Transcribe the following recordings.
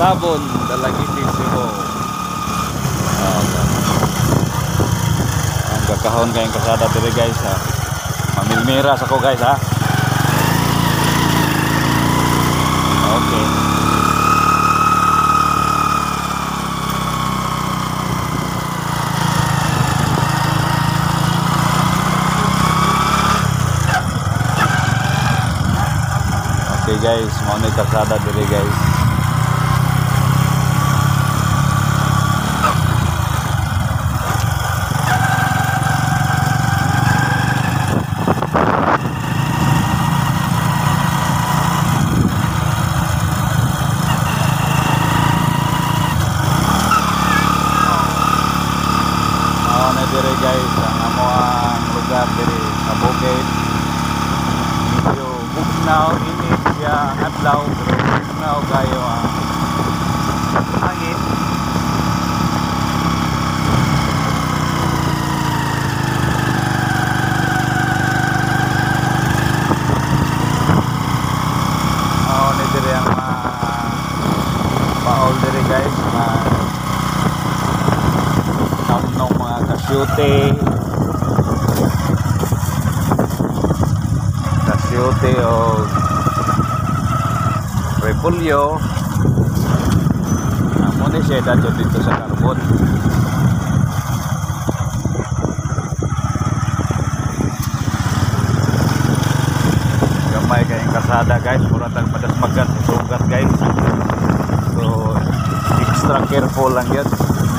Sabon, Dalagiti, Cebu. Ang gakahon kayong kasada diri guys ha. Mamilmiras ako guys ha. Okay. Okay guys, mau ni kasada diri guys. Mau ni diri guys, ang amoang lugar diri sa bukid. Medyo bugnaw init siya ang adlaw, pero bugnaw kayo ang hangin. Ni diri ang paol diri guys, namnong mga kasyute o repulyo. Muna siya dadyo dito sa carbon. Gamay kayong kasada guys, mura tang madasmagan sa sugat guys, so extra careful lang yun.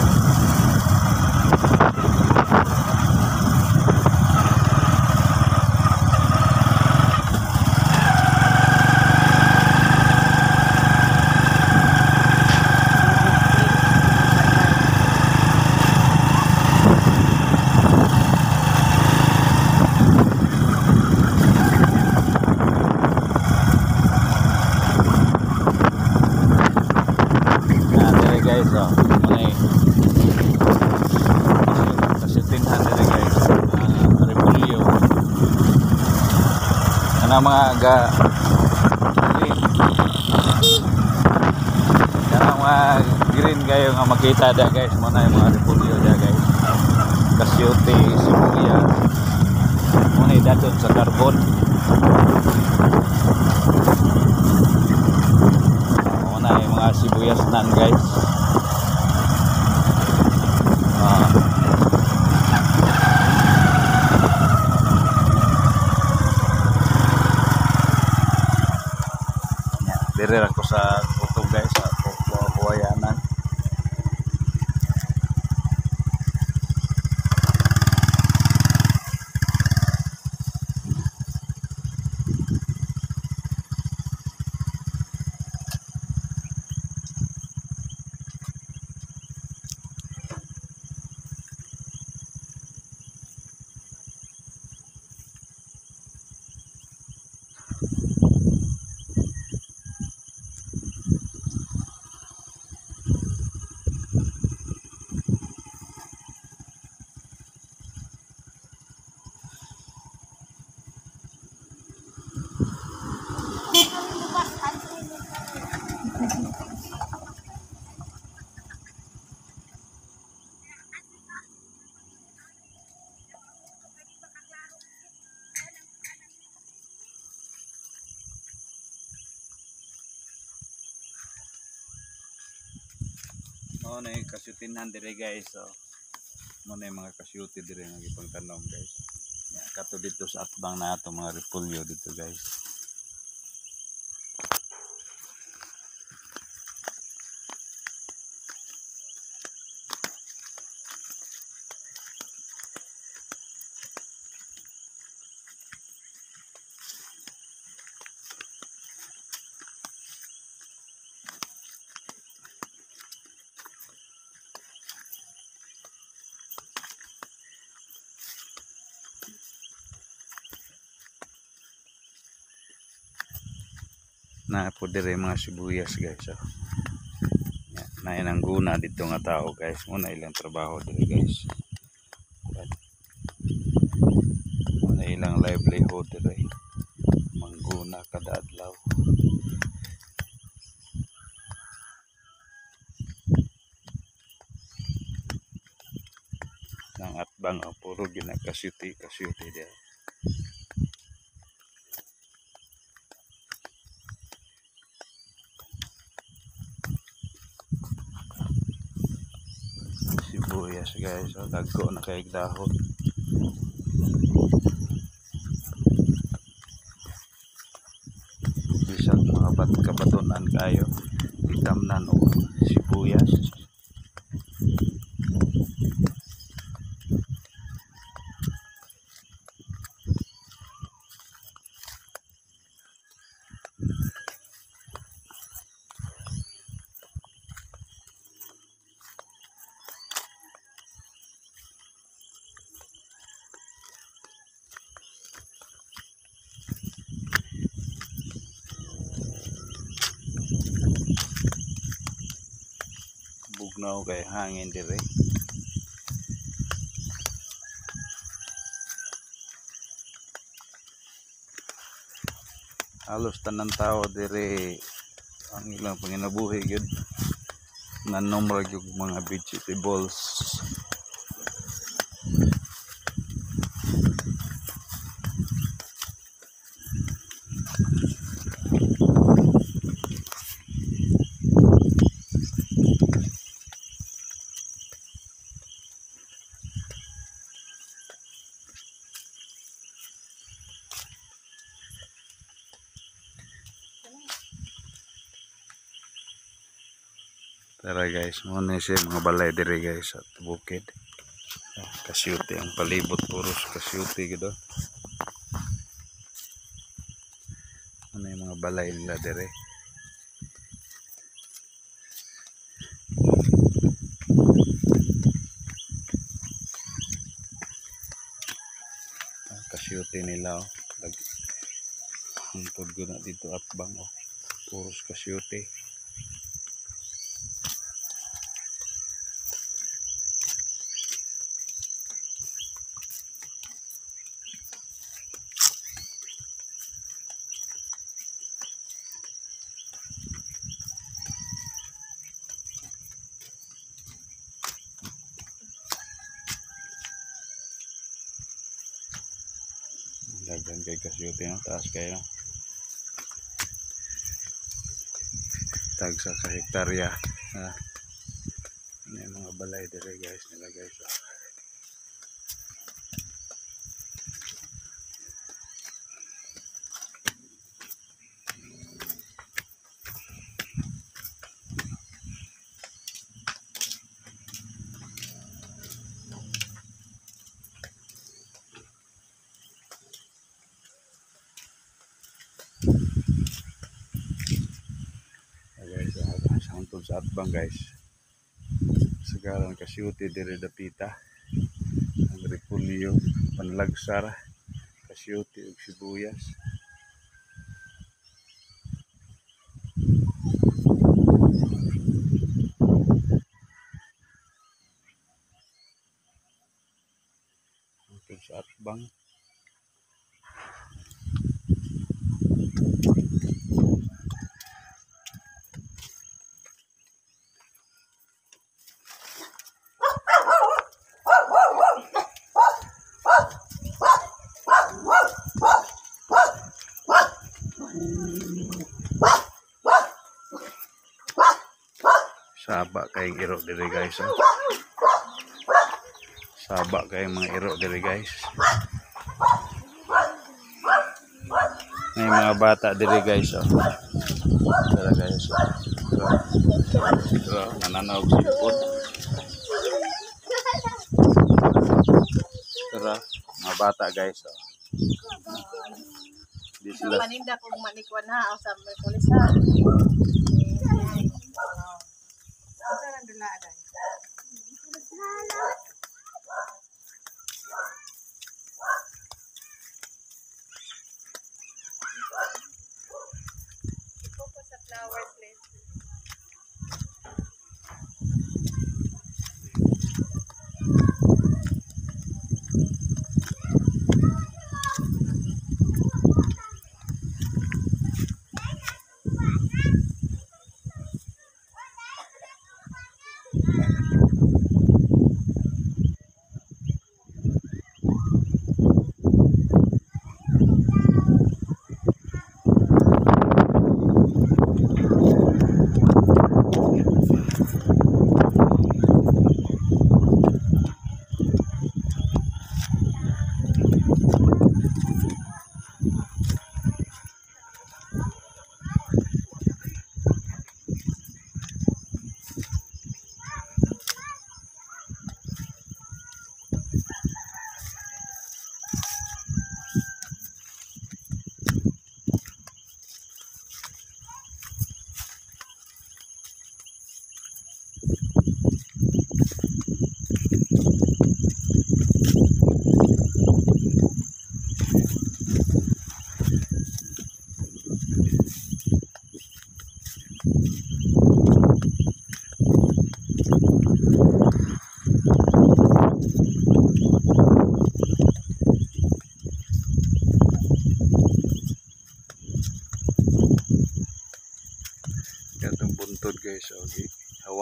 Guys, muna kasi tinhan nila guys, repulyo na mga green kayo nga makita da guys, muna yung mga repulyo da guys, kasyute, sibuyas, muna datot sa carbon. Muna yung mga sibuyas nan guys. Diri ako sa kutub guys, sa buhayanan. Muna yung kasyutinhan dire guys, so muna yung mga kasyuti dire nga gipang tanom guys. Kato dito sa atbang na ato mga repulyo dito guys. Na po dire mga sibuyas guys, so na inang guna dito nga tao guys, muna ilang trabaho dire guys, muna ilang livelihood dire, mangguna kada adlaw. ng atbang o puro ginakasyuti dia. Sibuyas guys, so dagko na kay dahon. Bisag mga kabatunan kayo itamnan o sibuyas. Bugnaw kay hangin dire. Halos tanan tao dire ang ilang panginabuhi gyud nanom ra gyud mga vegetables. Tara guys, muna siya mga balay dire guys at bukid. Kasyuti ang palibot, puros kasyuti gitu. Ano yung mga balay nila dire. Kasyuti nila oh. Hangtod ko na dito atbang oh. Puros kasyuti. Daghan kay kasyuti no, taas kayo no. Tagsa ka hektarya. May mga balay dire guys nila guys. Hangtod sa atbang guys. Sagaran kasyuti dire dapita. Ang repolyo, panlagsar, kasyuti ug sibuyas. Hangtod sa atbang. Saba kayong iro dire guys oh. Saba kayong mga iro dire guys. May mga bata dire guys oh. Tara guys oh. Tara nananaw sipot. Tara mga bata guys oh. Di sila paninda kung manikwan ha o sa may pulis ha. Asa nang dula aday? Iko po sa flower place.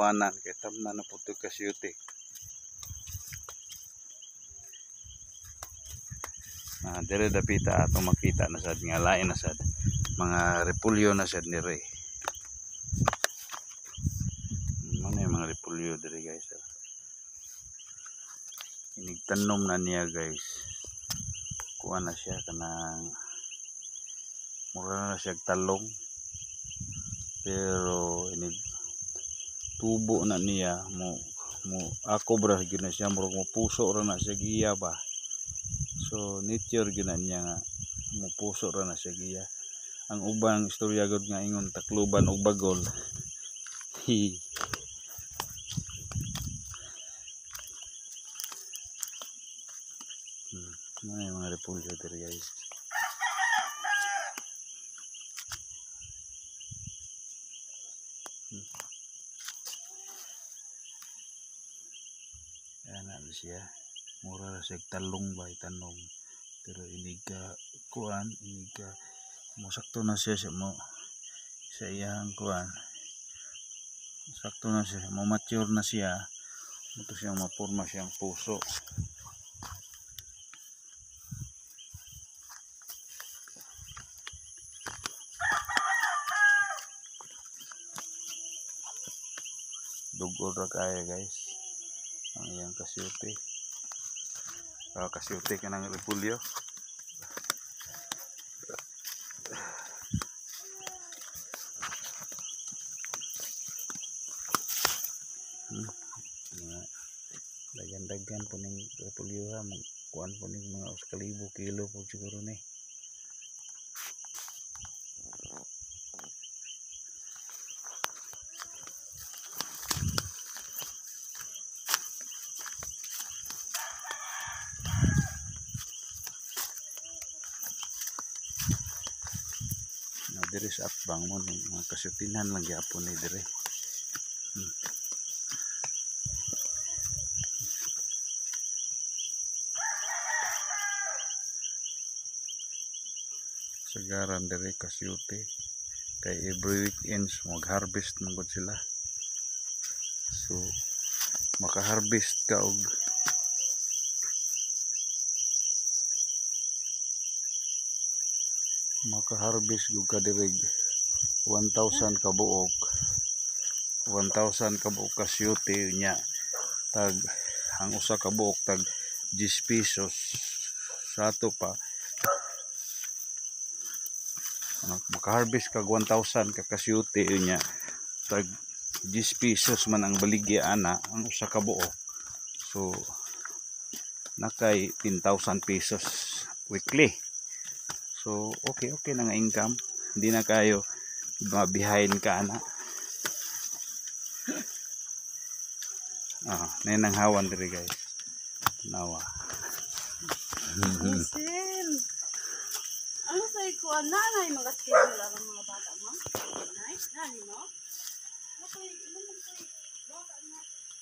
kuanan kay tamna na pud kasyute. Dire dapita atong makita na sad nga lain na sad mga repulyo na sad dire. Ano yung mga repulyo dire guys. Inigtanom na niya guys. Kuha na siya kanang mura na siya talong. Pero inig tubo na niya mo ako bra gyud na siya murag mo puso ra na siya giya ba. So nature gyud na niya nga mo puso ra na siya giya. Ang ubang istorya gud nga ingon takluban og bagol. Ano yung mga repulyo dito guys. Ayan na siya. Mura na siya talong ba itanong. Pero inig kuan, inig musakto na siya mo sa iyang kuan. Sakto na siya, mature na siya. Ito siyang mapurma siyang puso. Dugol ra kaya guys ang iyang kasyute. Kasyute ka ng repulyo. Dagan po ng repulyo ha. Kuan po ng mga 1,000 kilo po siguro ni. Dire sa atbang mo mga kasyutinan lang gyapon ni dire. Sagaran dire kasyute kay every weekends mag-harvest man gud sila. So maka-harvest ka og maka-harvest gud ka dire 1,000 ka buok. 1,000 ka buok kasyute nya tag ang usa ka buok tag 10 pesos sa ato pa. Maka-harvest kag 1,000 ka kasyute nya tag 10 pesos man ang baligya ana ang usa ka buok. So nakay 10,000 pesos weekly. So okay na nga income. Hindi na kayo behind ka ana. Nenang hawan diri guys. Nawa. Sil. Ano sa ikuan na yung mga schedule ang mga bata mo? Nice, nani mo? Okay, ano mo sa bata mo?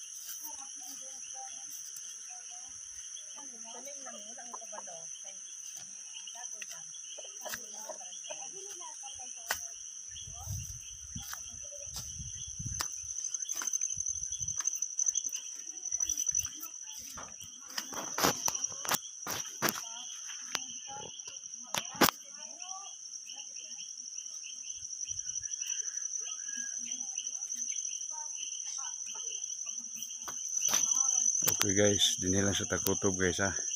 Saling lang mo ang kabalo. Okay guys, dinhi lang sa takutob guys ha.